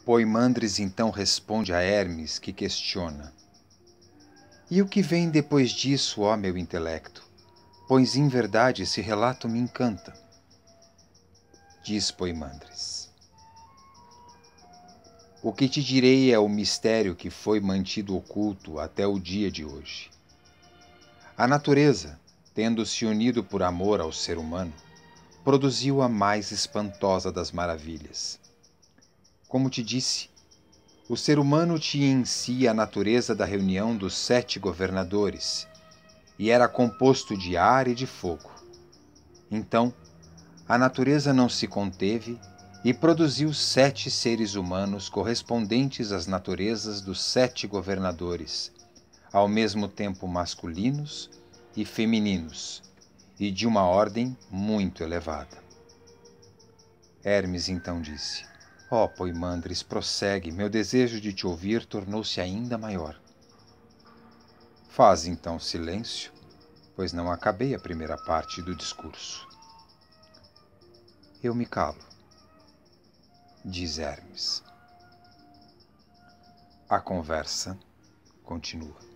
Poimandres então responde a Hermes, que questiona: E o que vem depois disso, ó meu intelecto? Pois em verdade esse relato me encanta. Diz Poimandres: O que te direi é o mistério que foi mantido oculto até o dia de hoje. A natureza, tendo se unido por amor ao ser humano, produziu a mais espantosa das maravilhas. Como te disse, o ser humano tinha em si a natureza da reunião dos 7 governadores, e era composto de ar e de fogo. Então, a natureza não se conteve e produziu 7 seres humanos correspondentes às naturezas dos 7 governadores, ao mesmo tempo masculinos e femininos, e de uma ordem muito elevada. Hermes então disse: Ó Poimandres, prossegue, meu desejo de te ouvir tornou-se ainda maior. Faz então silêncio, pois não acabei a primeira parte do discurso. Eu me calo, diz Hermes. A conversa continua.